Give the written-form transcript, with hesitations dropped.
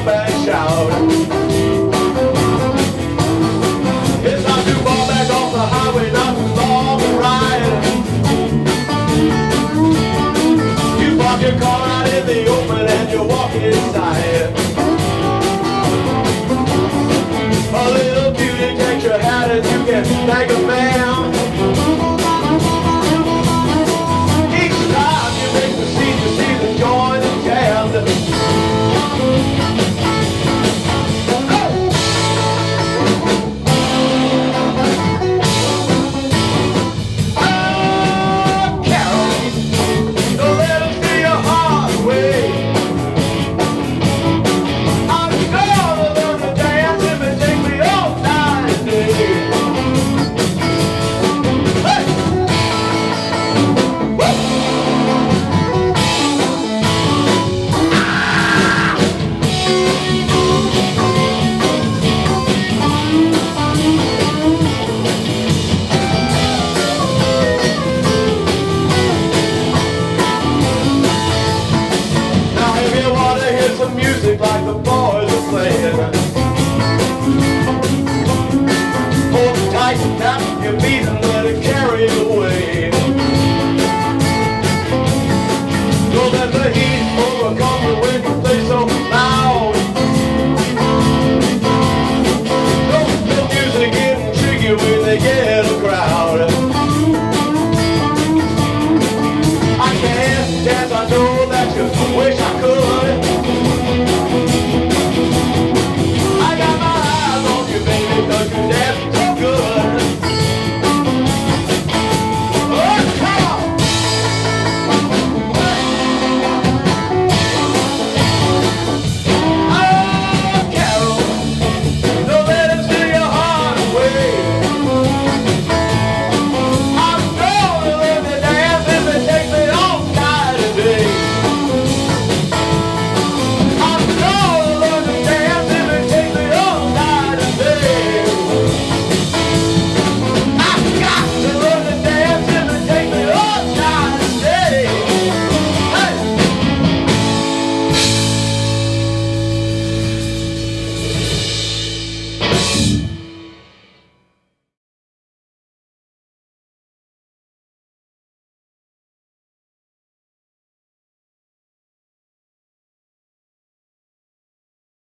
jump and shout. It's not too far back off the highway, not too long to ride. You park your car out in the open and you walk inside. A little beauty takes your hat and you can thank a man.